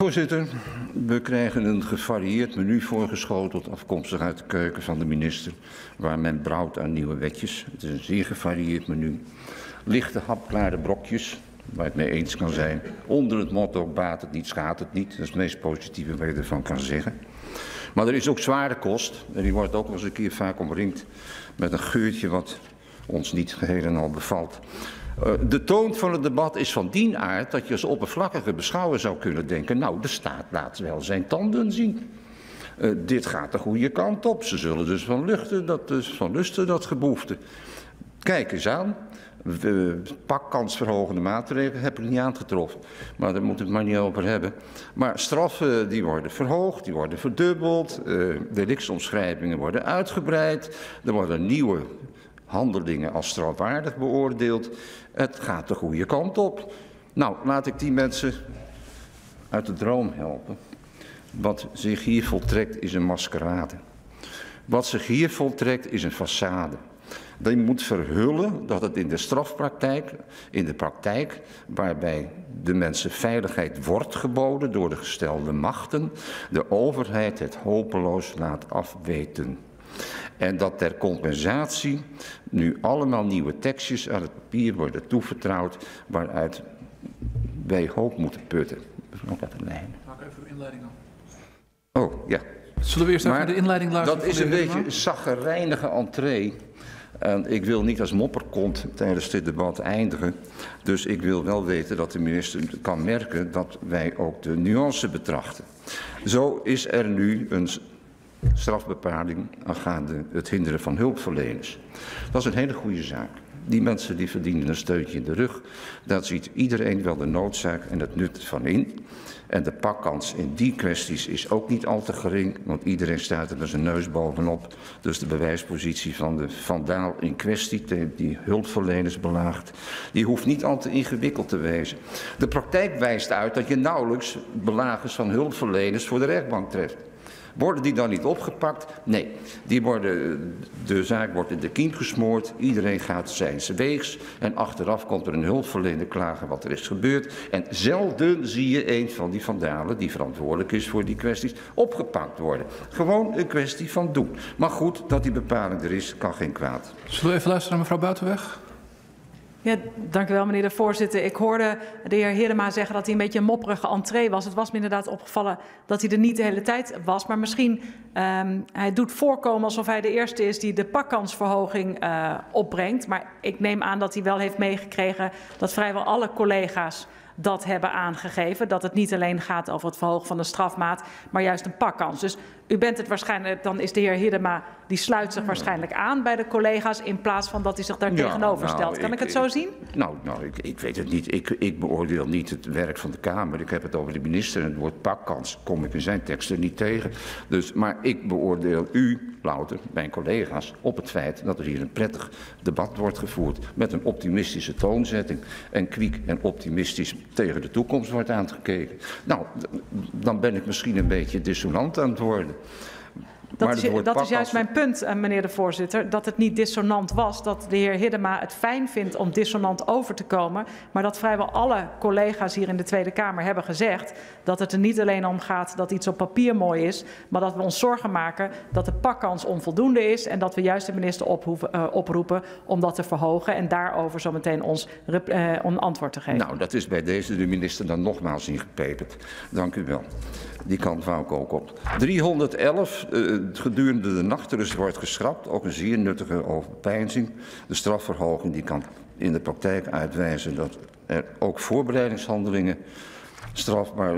Voorzitter, we krijgen een gevarieerd menu voorgeschoteld, afkomstig uit de keuken van de minister, waar men brouwt aan nieuwe wetjes. Het is een zeer gevarieerd menu. Lichte, hapklare brokjes, waar het mee eens kan zijn. Onder het motto, baat het niet, schaadt het niet. Dat is het meest positieve wat je ervan kan zeggen. Maar er is ook zware kost, en die wordt ook wel eens een keer vaak omringd met een geurtje wat ons niet geheel en al bevalt. De toon van het debat is van die aard dat je als oppervlakkige beschouwer zou kunnen denken, nou, de staat laat wel zijn tanden zien. Dit gaat de goede kant op. Ze zullen dus van lusten dat geboefte. Kijk eens aan. Pakkansverhogende maatregelen heb ik niet aangetroffen. Maar daar moet ik het maar niet over hebben. Maar straffen die worden verhoogd, die worden verdubbeld. Delictsomschrijvingen worden uitgebreid. Er worden nieuwe handelingen als strafwaardig beoordeeld. Het gaat de goede kant op. Nou, laat ik die mensen uit de droom helpen. Wat zich hier voltrekt is een maskerade. Wat zich hier voltrekt is een façade. Die moet verhullen dat het in de strafpraktijk, in de praktijk waarbij de mensen veiligheid wordt geboden door de gestelde machten, de overheid het hopeloos laat afweten. En dat ter compensatie nu allemaal nieuwe tekstjes aan het papier worden toevertrouwd waaruit wij hoop moeten putten. Maak even uw inleiding aan. Oh, ja. Zullen we eerst even de inleiding luisteren? Dat is een beetje een chagrijnige entree. En ik wil niet als mopperkont tijdens dit debat eindigen. Dus ik wil wel weten dat de minister kan merken dat wij ook de nuance betrachten. Zo is er nu een strafbepaling aangaande het hinderen van hulpverleners. Dat is een hele goede zaak. Die mensen die verdienen een steuntje in de rug. Daar ziet iedereen wel de noodzaak en het nut van in. En de pakkans in die kwesties is ook niet al te gering, want iedereen staat er met zijn neus bovenop. Dus de bewijspositie van de vandaal in kwestie, die hulpverleners belaagt, die hoeft niet al te ingewikkeld te wezen. De praktijk wijst uit dat je nauwelijks belagers van hulpverleners voor de rechtbank treft. Worden die dan niet opgepakt? Nee, de zaak wordt in de kiem gesmoord, iedereen gaat zijns weegs en achteraf komt er een hulpverlener klagen wat er is gebeurd. En zelden zie je een van die vandalen die verantwoordelijk is voor die kwesties opgepakt worden. Gewoon een kwestie van doen. Maar goed, dat die bepaling er is, kan geen kwaad. Zullen we even luisteren naar mevrouw Buitenweg? Ja, dank u wel, meneer de voorzitter. Ik hoorde de heer Hiddema zeggen dat hij een beetje een mopperige entree was. Het was me inderdaad opgevallen dat hij er niet de hele tijd was. Maar misschien, hij doet voorkomen alsof hij de eerste is die de pakkansverhoging opbrengt. Maar ik neem aan dat hij wel heeft meegekregen dat vrijwel alle collega's dat hebben aangegeven. Dat het niet alleen gaat over het verhogen van de strafmaat, maar juist een pakkans. Dus u bent het waarschijnlijk, dan is de heer Hiddema, die sluit zich waarschijnlijk aan bij de collega's in plaats van dat hij zich daar tegenover stelt. Kan ik het zo zien? Ik weet het niet. Ik beoordeel niet het werk van de Kamer. Ik heb het over de minister en het woord pakkans kom ik in zijn teksten niet tegen. Dus, maar ik beoordeel u, louter, mijn collega's, op het feit dat er hier een prettig debat wordt gevoerd met een optimistische toonzetting en kwiek en optimistisch tegen de toekomst wordt aangekeken. Nou, dan ben ik misschien een beetje dissonant aan het worden. Dat is juist mijn punt, meneer de voorzitter, dat het niet dissonant was, dat de heer Hiddema het fijn vindt om dissonant over te komen, maar dat vrijwel alle collega's hier in de Tweede Kamer hebben gezegd dat het er niet alleen om gaat dat iets op papier mooi is, maar dat we ons zorgen maken dat de pakkans onvoldoende is en dat we juist de minister oproepen om dat te verhogen en daarover zometeen ons een antwoord te geven. Nou, dat is bij deze de minister dan nogmaals ingepeperd. Dank u wel. Die kant wou ik ook op. 311, gedurende de nachtrust wordt geschrapt. Ook een zeer nuttige overpeinzing. De strafverhoging die kan in de praktijk uitwijzen dat er ook voorbereidingshandelingen strafbaar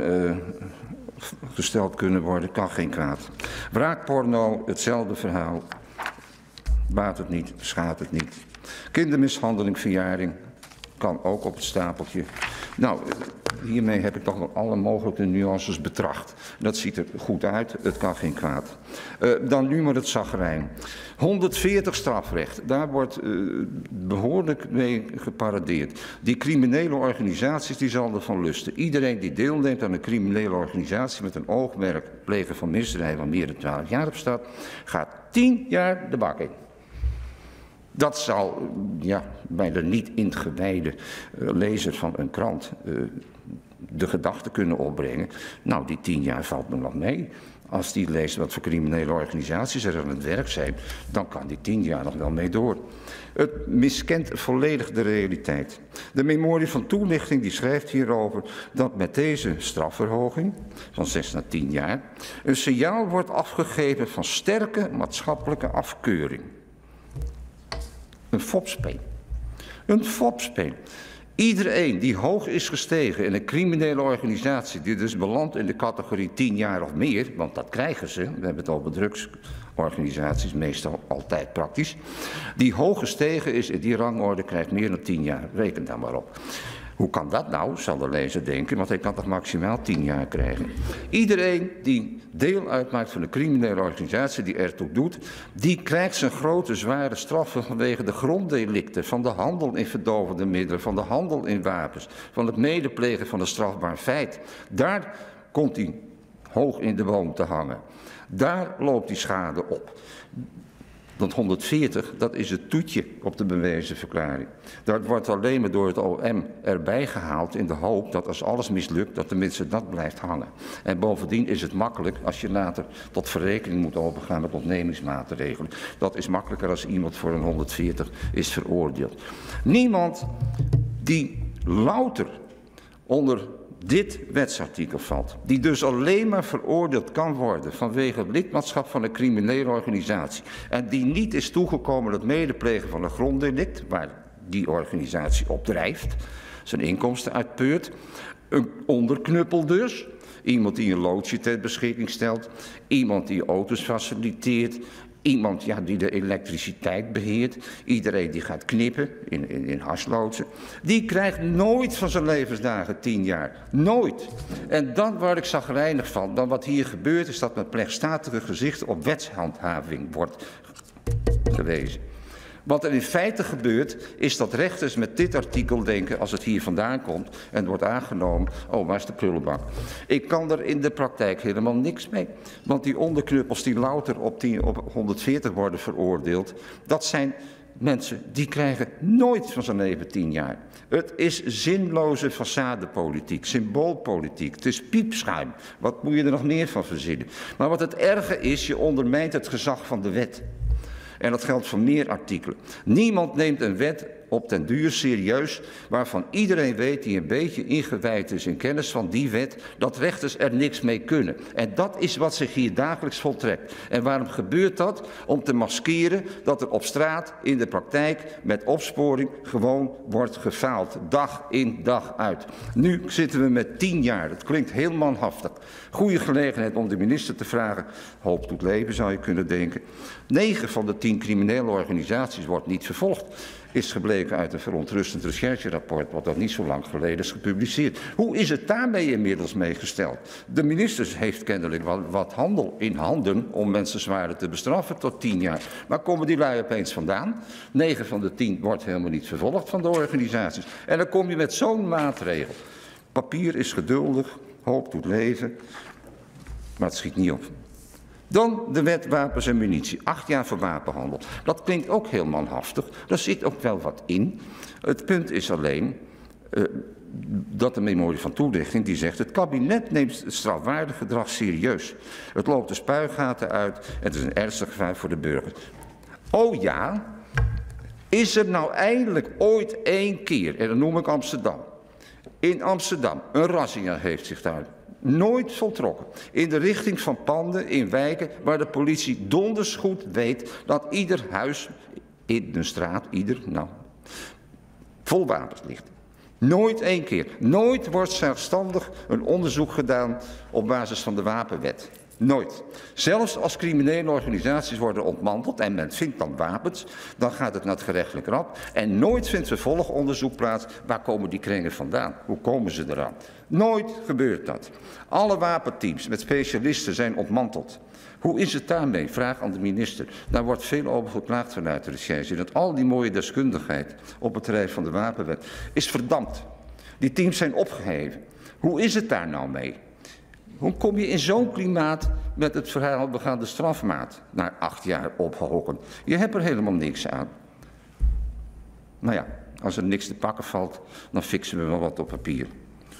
gesteld kunnen worden. Kan geen kwaad. Wraakporno, hetzelfde verhaal. Baat het niet, schaadt het niet. Kindermishandeling, verjaring. Kan ook op het stapeltje. Nou, hiermee heb ik toch nog alle mogelijke nuances betracht. Dat ziet er goed uit, het kan geen kwaad. Dan nu maar het zagrijn. 140 strafrecht, daar wordt behoorlijk mee geparadeerd. Die criminele organisaties die zal ervan lusten. Iedereen die deelneemt aan een criminele organisatie met een oogmerk plegen van misdrijven van meer dan 12 jaar op staat, gaat 10 jaar de bak in. Dat zal bij de niet ingewijde lezer van een krant de gedachte kunnen opbrengen, nou die 10 jaar valt me nog mee. Als die leest wat voor criminele organisaties er aan het werk zijn, dan kan die 10 jaar nog wel mee door. Het miskent volledig de realiteit. De memorie van toelichting die schrijft hierover dat met deze strafverhoging van 6 naar 10 jaar een signaal wordt afgegeven van sterke maatschappelijke afkeuring. Een fopspeel. Een fopspeel. Iedereen die hoog is gestegen in een criminele organisatie, die dus belandt in de categorie 10 jaar of meer, want dat krijgen ze, we hebben het over drugsorganisaties, meestal altijd praktisch, die hoog gestegen is in die rangorde krijgt meer dan 10 jaar. Reken daar maar op. Hoe kan dat nou, zal de lezer denken, want hij kan toch maximaal 10 jaar krijgen. Iedereen die deel uitmaakt van de criminele organisatie die ertoe doet, die krijgt zijn grote zware straffen vanwege de gronddelicten, van de handel in verdovende middelen, van de handel in wapens, van het medeplegen van een strafbaar feit. Daar komt hij hoog in de boom te hangen. Daar loopt die schade op. Dat 140, dat is het toetje op de bewezen verklaring. Dat wordt alleen maar door het OM erbij gehaald in de hoop dat als alles mislukt, dat tenminste dat blijft hangen. En bovendien is het makkelijk als je later tot verrekening moet overgaan met ontnemingsmaatregelen. Dat is makkelijker als iemand voor een 140 is veroordeeld. Niemand die louter onder dit wetsartikel valt, die dus alleen maar veroordeeld kan worden vanwege het lidmaatschap van een criminele organisatie en die niet is toegekomen het medeplegen van een gronddelict waar die organisatie op drijft, zijn inkomsten uitpeurt, een onderknuppel dus, iemand die een loodje ter beschikking stelt, iemand die auto's faciliteert, iemand die de elektriciteit beheert, iedereen die gaat knippen in hasloodsen, die krijgt nooit van zijn levensdagen 10 jaar. Nooit. En dan waar ik chagrijnig van, dan wat hier gebeurt is dat met plechtstatige gezichten op wetshandhaving wordt gewezen. Wat er in feite gebeurt, is dat rechters met dit artikel denken, als het hier vandaan komt en wordt aangenomen, oh, waar is de prullenbak? Ik kan er in de praktijk helemaal niks mee. Want die onderknuppels die louter op 140 worden veroordeeld, dat zijn mensen die krijgen nooit van zijn leven 10 jaar. Het is zinloze façadepolitiek, symboolpolitiek, het is piepschuim. Wat moet je er nog meer van verzinnen? Maar wat het erge is, je ondermijnt het gezag van de wet. En dat geldt voor meer artikelen. Niemand neemt een wet op den duur serieus, waarvan iedereen weet die een beetje ingewijd is in kennis van die wet, dat rechters er niks mee kunnen. En dat is wat zich hier dagelijks voltrekt. En waarom gebeurt dat? Om te maskeren dat er op straat in de praktijk met opsporing gewoon wordt gefaald. Dag in, dag uit. Nu zitten we met 10 jaar. Dat klinkt heel manhaftig. Goede gelegenheid om de minister te vragen. Hoop doet leven, zou je kunnen denken. 9 van de 10 criminele organisaties wordt niet vervolgd. Is gebleken uit een verontrustend rechercherapport, wat dat niet zo lang geleden is gepubliceerd. Hoe is het daarmee inmiddels meegesteld? De minister heeft kennelijk wat handel in handen om mensen zwaarder te bestraffen tot 10 jaar. Waar komen die lui opeens vandaan? 9 van de 10 wordt helemaal niet vervolgd van de organisaties. En dan kom je met zo'n maatregel. Papier is geduldig, hoop doet leven, maar het schiet niet op. Dan de wet wapens en munitie. 8 jaar voor wapenhandel. Dat klinkt ook heel manhaftig. Daar zit ook wel wat in. Het punt is alleen dat de memorie van toelichting die zegt, het kabinet neemt het strafwaardig gedrag serieus. Het loopt de spuigaten uit en het is een ernstig gevaar voor de burgers. Oh ja, is er nou eindelijk ooit 1 keer, en dan noem ik Amsterdam. In Amsterdam, een razzia heeft zich daar nooit voltrokken. In de richting van panden in wijken waar de politie donders goed weet dat ieder huis in de straat, vol wapens ligt. Nooit 1 keer. Nooit wordt zelfstandig een onderzoek gedaan op basis van de wapenwet. Nooit. Zelfs als criminele organisaties worden ontmanteld en men vindt dan wapens, dan gaat het naar het gerechtelijk rad. En nooit vindt vervolgonderzoek plaats. Waar komen die kringen vandaan? Hoe komen ze eraan? Nooit gebeurt dat. Alle wapenteams met specialisten zijn ontmanteld. Hoe is het daarmee? Vraag aan de minister. Daar wordt veel over geklaagd vanuit de recherche. Dat al die mooie deskundigheid op het terrein van de wapenwet is verdampt. Die teams zijn opgeheven. Hoe is het daar nou mee? Hoe kom je in zo'n klimaat met het verhaal, we gaan de strafmaat naar 8 jaar ophogen? Je hebt er helemaal niks aan. Nou ja, als er niks te pakken valt, dan fixen we wel wat op papier.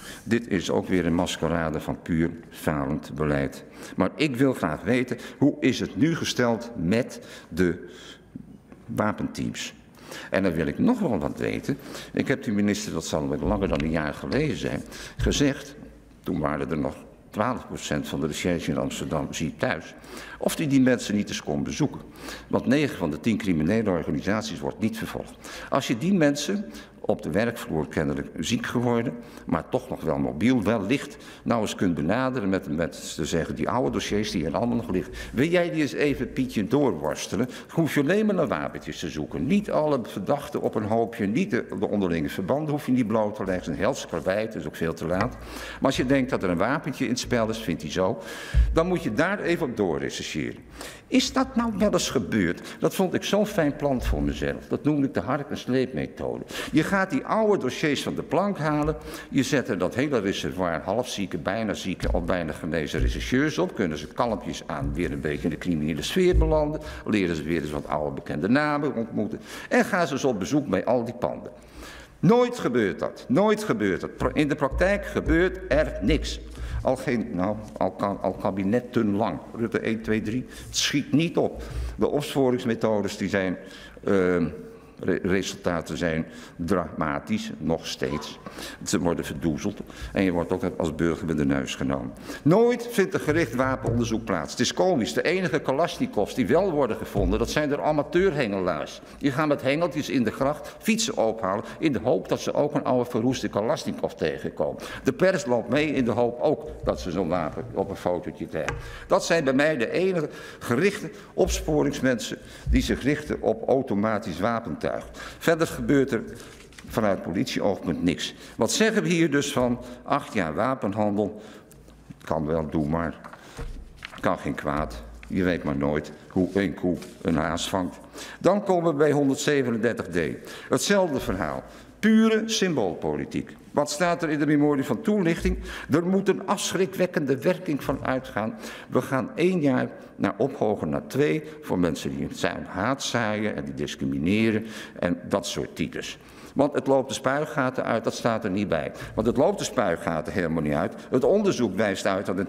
Dit is ook weer een maskerade van puur falend beleid. Maar ik wil graag weten, hoe is het nu gesteld met de wapenteams? En dan wil ik nog wel wat weten. Ik heb die minister, dat zal wel langer dan een jaar geleden zijn, gezegd, toen waren er nog 12% van de recherche in Amsterdam zie thuis, of die mensen niet eens kon bezoeken. Want 9 van de 10 criminele organisaties wordt niet vervolgd. Als je die mensen op de werkvloer kennelijk ziek geworden, maar toch nog wel mobiel, wellicht nou eens kunt benaderen met te zeggen, die oude dossiers die er allemaal nog liggen. Wil jij die eens even, Pietje, doorworstelen? Hoef je alleen maar naar wapentjes te zoeken. Niet alle verdachten op een hoopje, niet de onderlinge verbanden hoef je niet bloot te leggen. Een helse karweit, dat is ook veel te laat. Maar als je denkt dat er een wapentje in het spel is, vindt hij zo, dan moet je daar even op doorrechercheren. Is dat nou wel eens gebeurd? Dat vond ik zo'n fijn plan voor mezelf. Dat noemde ik de hark- en sleepmethode. Je gaat die oude dossiers van de plank halen. Je zet er dat hele reservoir halfzieke, bijna zieke of bijna genezen rechercheurs op. Kunnen ze kalmpjes aan weer een beetje in de criminele sfeer belanden. Leren ze weer eens wat oude bekende namen ontmoeten. En gaan ze eens op bezoek bij al die panden. Nooit gebeurt dat. Nooit gebeurt dat. In de praktijk gebeurt er niks. Al kabinetten lang. Rutte 1, 2, 3. Het schiet niet op. De opsporingsmethodes die zijn, resultaten zijn dramatisch, nog steeds. Ze worden verdoezeld en je wordt ook als burger met de neus genomen. Nooit vindt er gericht wapenonderzoek plaats. Het is komisch. De enige Kalashnikovs die wel worden gevonden, dat zijn de amateurhengelaars. Die gaan met hengeltjes in de gracht fietsen ophalen in de hoop dat ze ook een oude verroeste Kalashnikov tegenkomen. De pers loopt mee in de hoop ook dat ze zo'n wapen op een fotootje krijgen. Dat zijn bij mij de enige gerichte opsporingsmensen die zich richten op automatisch wapentuig. Verder gebeurt er vanuit politieoogpunt niks. Wat zeggen we hier dus van 8 jaar wapenhandel? Kan wel, doe maar. Kan geen kwaad. Je weet maar nooit hoe een koe een haas vangt. Dan komen we bij 137d. Hetzelfde verhaal. Pure symboolpolitiek. Wat staat er in de memorie van toelichting? Er moet een afschrikwekkende werking van uitgaan. We gaan 1 jaar naar ophogen naar 2 voor mensen die haat zaaien en die discrimineren en dat soort types. Want het loopt de spuigaten uit, dat staat er niet bij. Want het loopt de spuigaten helemaal niet uit. Het onderzoek wijst uit dat in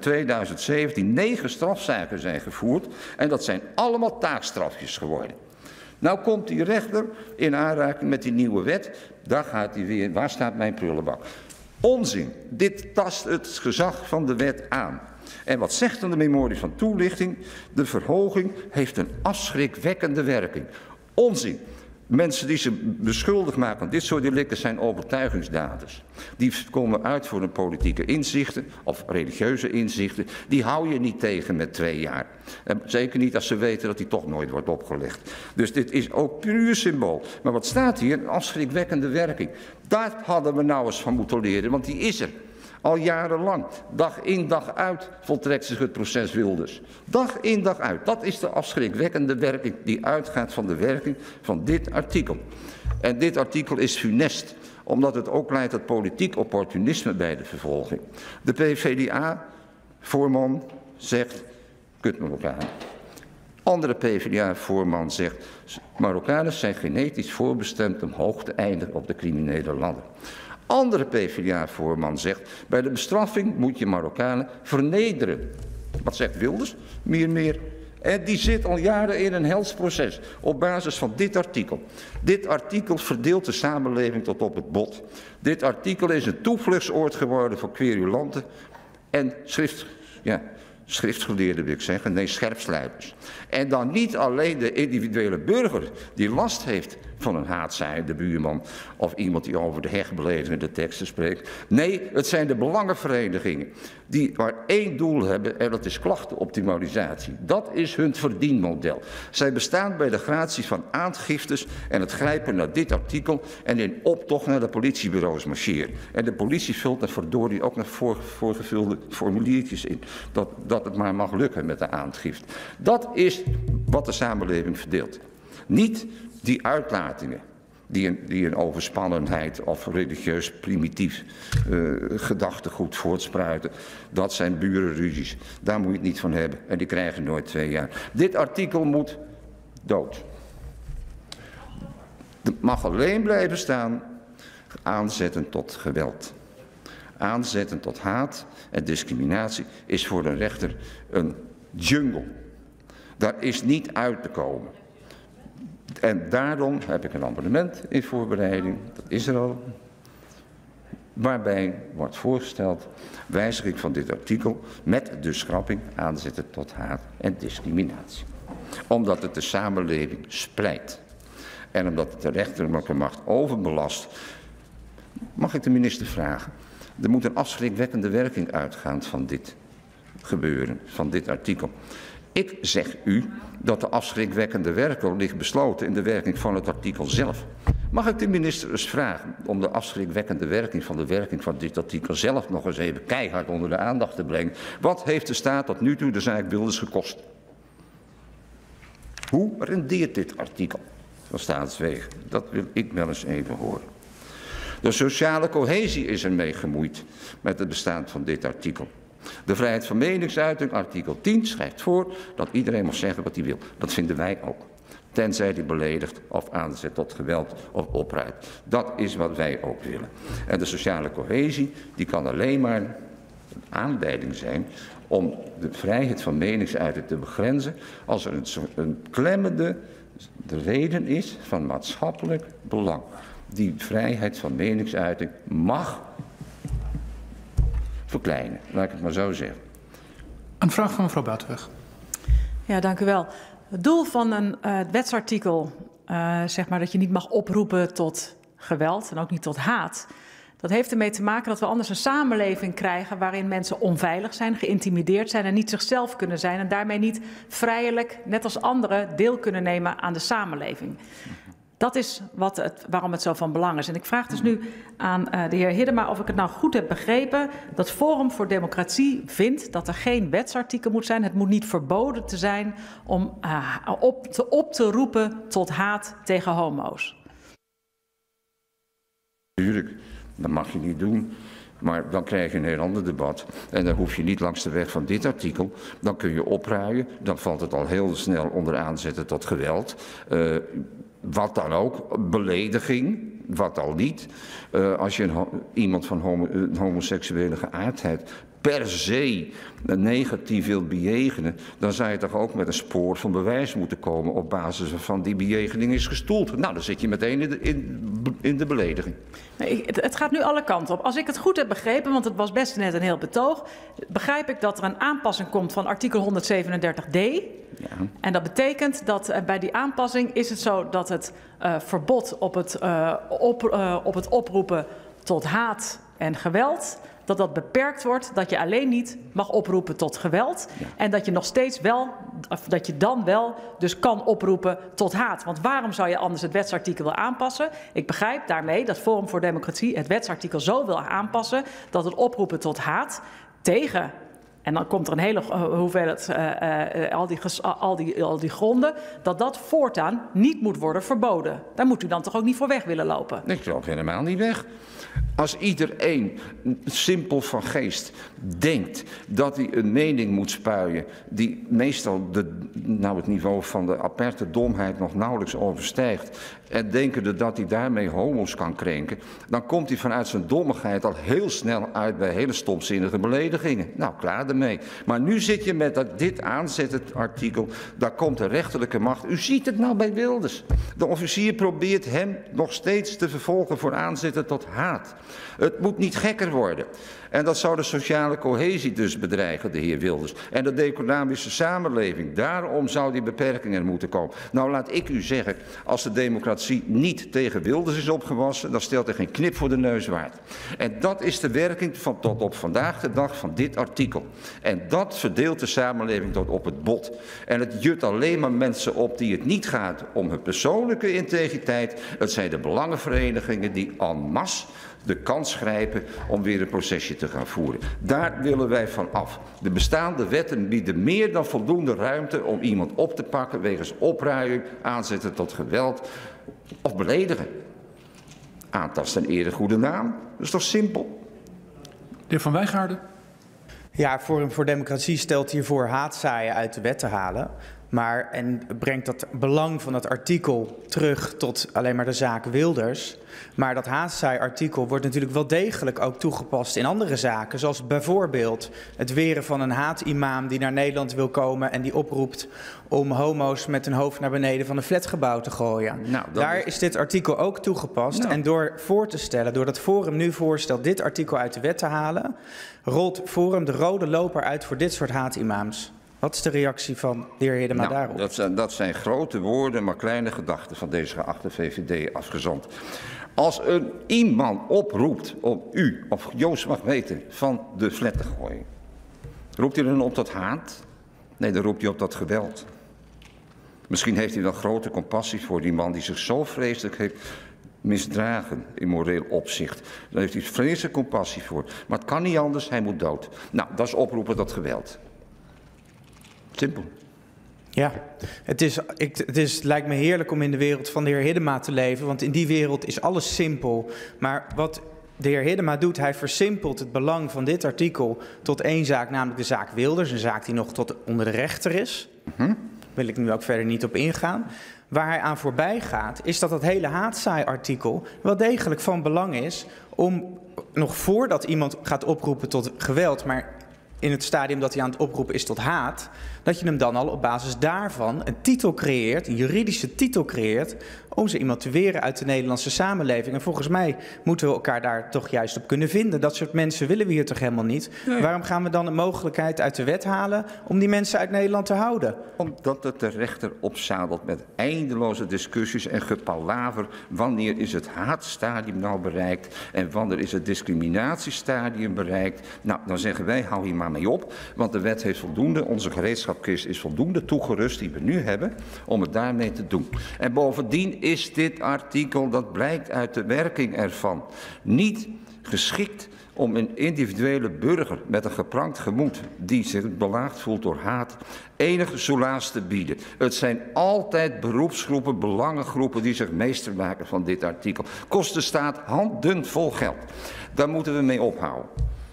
2017 9 strafzaken zijn gevoerd en dat zijn allemaal taakstrafjes geworden. Nou komt die rechter in aanraking met die nieuwe wet. Daar gaat hij weer. Waar staat mijn prullenbak? Onzin. Dit tast het gezag van de wet aan. En wat zegt dan de memorie van toelichting? De verhoging heeft een afschrikwekkende werking. Onzin. Mensen die ze beschuldigd maken van dit soort delicten zijn overtuigingsdaders. Die komen uit voor hun politieke inzichten of religieuze inzichten. Die hou je niet tegen met 2 jaar. En zeker niet als ze weten dat die toch nooit wordt opgelegd. Dus dit is ook puur symbool. Maar wat staat hier? Een afschrikwekkende werking. Daar hadden we nou eens van moeten leren, want die is er. Al jarenlang, dag in dag uit, voltrekt zich het proces Wilders. Dag in dag uit. Dat is de afschrikwekkende werking die uitgaat van de werking van dit artikel. En dit artikel is funest, omdat het ook leidt tot politiek opportunisme bij de vervolging. De PvdA-voorman zegt, kut Marokkanen. Andere PvdA-voorman zegt, Marokkanen zijn genetisch voorbestemd om hoog te eindigen op de criminele ladder. Andere PvdA-voorman zegt, bij de bestraffing moet je Marokkanen vernederen. Wat zegt Wilders? Meer. En die zit al jaren in een hels proces op basis van dit artikel. Dit artikel verdeelt de samenleving tot op het bot. Dit artikel is een toevluchtsoord geworden voor querulanten en schriftgeleerden wil ik zeggen, nee, scherpslijpers. En dan niet alleen de individuele burger die last heeft van een haatzaaiende buurman of iemand die over de heg beledigende teksten spreekt. Nee, het zijn de belangenverenigingen die maar 1 doel hebben en dat is klachtenoptimalisatie. Dat is hun verdienmodel. Zij bestaan bij de gratie van aangiftes en het grijpen naar dit artikel en in optocht naar de politiebureaus marcheren. En de politie vult er verdorie ook nog voorgevulde formuliertjes in. Dat het maar mag lukken met de aangifte. Dat is wat de samenleving verdeelt. Niet die uitlatingen die een overspannenheid of religieus primitief gedachtegoed voortspruiten. Dat zijn burenruzies. Daar moet je het niet van hebben. En die krijgen nooit 2 jaar. Dit artikel moet dood. Het mag alleen blijven staan aanzetten tot geweld. Aanzetten tot haat en discriminatie is voor de rechter een jungle. Daar is niet uit te komen. En daarom heb ik een amendement in voorbereiding, dat is er al, waarbij wordt voorgesteld wijziging van dit artikel met de schrapping aanzetten tot haat en discriminatie. Omdat het de samenleving splijt en omdat het de rechterlijke macht overbelast. Mag ik de minister vragen? Er moet een afschrikwekkende werking uitgaan van dit gebeuren, van dit artikel. Ik zeg u dat de afschrikwekkende werking ligt besloten in de werking van het artikel zelf. Mag ik de minister eens vragen om de afschrikwekkende werking van dit artikel zelf nog eens even keihard onder de aandacht te brengen? Wat heeft de staat tot nu toe de zaak Wilders gekost? Hoe rendeert dit artikel van staatswegen? Dat wil ik wel eens even horen. De sociale cohesie is ermee gemoeid met het bestaan van dit artikel. De vrijheid van meningsuiting, artikel 10, schrijft voor dat iedereen mag zeggen wat hij wil. Dat vinden wij ook. Tenzij hij beledigt of aanzet tot geweld of opruit. Dat is wat wij ook willen. En de sociale cohesie die kan alleen maar een aanleiding zijn om de vrijheid van meningsuiting te begrenzen als er een klemmende reden is van maatschappelijk belang. Die vrijheid van meningsuiting mag verkleinen, laat ik het maar zo zeggen. Een vraag van mevrouw Buitenweg. Ja, dank u wel. Het doel van een wetsartikel, zeg maar dat je niet mag oproepen tot geweld en ook niet tot haat, dat heeft ermee te maken dat we anders een samenleving krijgen waarin mensen onveilig zijn, geïntimideerd zijn en niet zichzelf kunnen zijn en daarmee niet vrijelijk, net als anderen, deel kunnen nemen aan de samenleving. Dat is waarom het zo van belang is. En ik vraag dus nu aan de heer Hiddema of ik het nou goed heb begrepen dat Forum voor Democratie vindt dat er geen wetsartikel moet zijn. Het moet niet verboden te zijn om op te roepen tot haat tegen homo's. Tuurlijk, dat mag je niet doen. Maar dan krijg je een heel ander debat. En dan hoef je niet langs de weg van dit artikel. Dan kun je opruien. Dan valt het al heel snel onder aanzetten tot geweld. Wat dan ook, belediging, wat al niet. Als je iemand van homoseksuele geaardheid per se negatief wilt bejegenen, dan zou je toch ook met een spoor van bewijs moeten komen op basis waarvan die bejegening is gestoeld. Nou, dan zit je meteen in de belediging. Het gaat nu alle kanten op. Als ik het goed heb begrepen, want het was best net een heel betoog, begrijp ik dat er een aanpassing komt van artikel 137d. Ja. En dat betekent dat bij die aanpassing is het zo dat het verbod op het oproepen tot haat en geweld, dat beperkt wordt, dat je alleen niet mag oproepen tot geweld. Ja. En dat je nog steeds wel, of dat je dan wel dus kan oproepen tot haat. Want waarom zou je anders het wetsartikel willen aanpassen? Ik begrijp daarmee dat Forum voor Democratie het wetsartikel zo wil aanpassen dat het oproepen tot haat tegen, en dan komt er een hele hoeveelheid, al die gronden, dat voortaan niet moet worden verboden. Daar moet u dan toch ook niet voor weg willen lopen? Ik loop helemaal niet weg. Als iedereen simpel van geest denkt dat hij een mening moet spuien die meestal het niveau van de aperte domheid nog nauwelijks overstijgt en denken dat hij daarmee homo's kan krenken, dan komt hij vanuit zijn dommigheid al heel snel uit bij hele stomzinnige beledigingen. Nou, klaar ermee. Maar nu zit je met dit aanzettend artikel, daar komt de rechterlijke macht. U ziet het nou bij Wilders. De officier probeert hem nog steeds te vervolgen voor aanzetten tot haat. Het moet niet gekker worden. En dat zou de sociale cohesie dus bedreigen, de heer Wilders. En de economische samenleving. Daarom zou die beperking er moeten komen. Nou, laat ik u zeggen, als de democratie niet tegen Wilders is opgewassen, dan stelt er geen knip voor de neus waard. En dat is de werking van tot op vandaag de dag van dit artikel. En dat verdeelt de samenleving tot op het bot. En het jut alleen maar mensen op die het niet gaat om hun persoonlijke integriteit. Het zijn de belangenverenigingen die en masse de kans grijpen om weer een procesje te gaan voeren. Daar willen wij van af. De bestaande wetten bieden meer dan voldoende ruimte om iemand op te pakken wegens opruiing, aanzetten tot geweld of beledigen. Aantasten en ere goede naam. Dat is toch simpel? De heer Van Wijngaarden. Ja, Forum voor Democratie stelt hiervoor haatzaaien uit de wet te halen. En brengt dat belang van dat artikel terug tot alleen maar de zaak Wilders. Maar dat haatzaai-artikel wordt natuurlijk wel degelijk ook toegepast in andere zaken. Zoals bijvoorbeeld het weren van een haatimam die naar Nederland wil komen en die oproept om homo's met hun hoofd naar beneden van een flatgebouw te gooien. Nou, daar is dit artikel ook toegepast. Nou. En door voor te stellen, door dat Forum nu voorstelt dit artikel uit de wet te halen, rolt Forum de rode loper uit voor dit soort haatimams. Wat is de reactie van de heer Hiddema daarop? Dat zijn grote woorden, maar kleine gedachten van deze geachte VVD-afgezant. Als iemand oproept om u, of Joost mag weten, van de flat te gooien, roept hij dan op tot haat? Nee, dan roept hij op tot geweld. Misschien heeft hij dan grote compassie voor die man die zich zo vreselijk heeft misdragen in moreel opzicht. Daar heeft hij vreselijke compassie voor. Maar het kan niet anders, hij moet dood. Nou, dat is oproepen tot geweld. Simpel. Ja, het lijkt me heerlijk om in de wereld van de heer Hiddema te leven, want in die wereld is alles simpel. Maar wat de heer Hiddema doet, hij versimpelt het belang van dit artikel tot één zaak, namelijk de zaak Wilders, een zaak die nog tot onder de rechter is. Daar wil ik nu ook verder niet op ingaan. Waar hij aan voorbij gaat, is dat hele haatzaai-artikel wel degelijk van belang is om, nog voordat iemand gaat oproepen tot geweld, maar in het stadium dat hij aan het oproepen is tot haat, dat je hem dan al op basis daarvan een titel creëert, een juridische titel creëert, om zo iemand te weren uit de Nederlandse samenleving. En volgens mij moeten we elkaar daar toch juist op kunnen vinden. Dat soort mensen willen we hier toch helemaal niet? Nee. Waarom gaan we dan een mogelijkheid uit de wet halen om die mensen uit Nederland te houden? Omdat het de rechter opzadelt met eindeloze discussies en gepalaver. Wanneer is het haatstadium nou bereikt en wanneer is het discriminatiestadium bereikt? Nou, dan zeggen wij, hou hier maar mee op, want de wet heeft voldoende, onze gereedschapkist is voldoende toegerust die we nu hebben, om het daarmee te doen. En bovendien is dit artikel, dat blijkt uit de werking ervan, niet geschikt om een individuele burger met een geprankt gemoed die zich belaagd voelt door haat enige soelaas te bieden. Het zijn altijd beroepsgroepen, belangengroepen die zich meester maken van dit artikel. Kost de staat handenvol geld. Daar moeten we mee ophouden.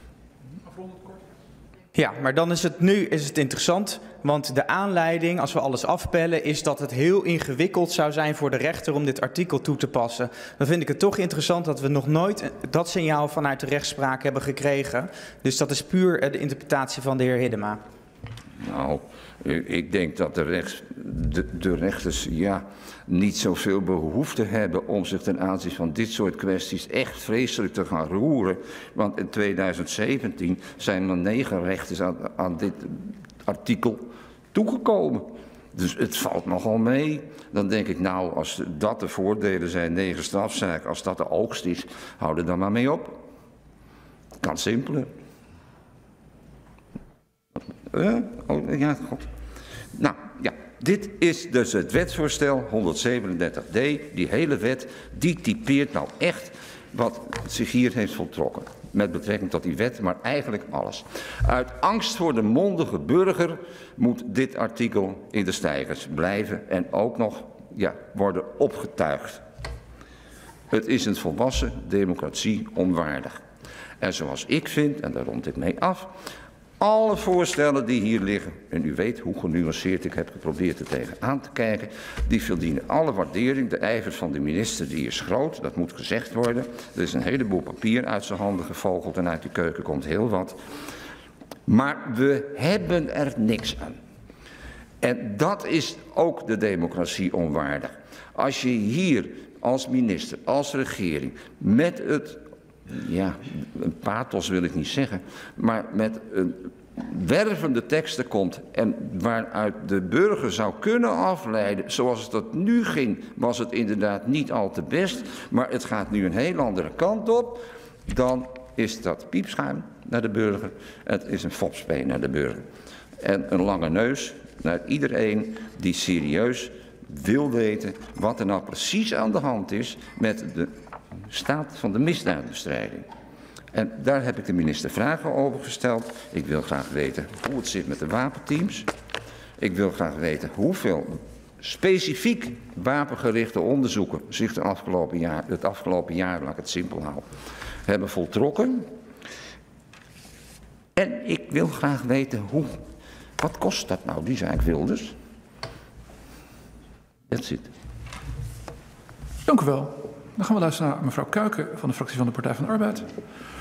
Ja, maar dan is het interessant, want de aanleiding, als we alles afpellen, is dat het heel ingewikkeld zou zijn voor de rechter om dit artikel toe te passen. Dan vind ik het toch interessant dat we nog nooit dat signaal vanuit de rechtspraak hebben gekregen. Dus dat is puur de interpretatie van de heer Hiddema. Nou, ik denk dat de rechters niet zoveel behoefte hebben om zich ten aanzien van dit soort kwesties echt vreselijk te gaan roeren. Want in 2017 zijn er 9 rechters aan dit artikel toegekomen. Dus het valt nogal mee. Dan denk ik, nou, als dat de voordelen zijn, 9 strafzaken, als dat de oogst is, hou er dan maar mee op. Kan simpeler. Ja, God. Nou, ja, dit is dus het wetsvoorstel 137d. Die hele wet, die typeert nou echt wat zich hier heeft voltrokken. Met betrekking tot die wet, maar eigenlijk alles. Uit angst voor de mondige burger moet dit artikel in de steigers blijven en ook nog worden opgetuigd. Het is een volwassen democratie onwaardig. En zoals ik vind, en daar rond ik mee af, alle voorstellen die hier liggen, en u weet hoe genuanceerd ik heb geprobeerd er tegenaan te kijken, die verdienen alle waardering. De ijver van de minister die is groot, dat moet gezegd worden. Er is een heleboel papier uit zijn handen gevogeld en uit die keuken komt heel wat. Maar we hebben er niks aan. En dat is ook de democratie onwaardig. Als je hier als minister, als regering, met het een pathos wil ik niet zeggen, maar met een wervende teksten komt en waaruit de burger zou kunnen afleiden, zoals het dat nu ging, was het inderdaad niet al te best, maar het gaat nu een heel andere kant op, dan is dat piepschuim naar de burger, het is een fopspeen naar de burger. En een lange neus naar iedereen die serieus wil weten wat er nou precies aan de hand is met de staat van de misdaadbestrijding. En daar heb ik de minister vragen over gesteld. Ik wil graag weten hoe het zit met de wapenteams. Ik wil graag weten hoeveel specifiek wapengerichte onderzoeken zich het afgelopen jaar, laat ik het simpel houden, hebben voltrokken. En ik wil graag weten wat kost dat nou, die zaak Wilders? That's it. Dank u wel. Dan gaan we luisteren naar mevrouw Kuiken van de fractie van de Partij van de Arbeid.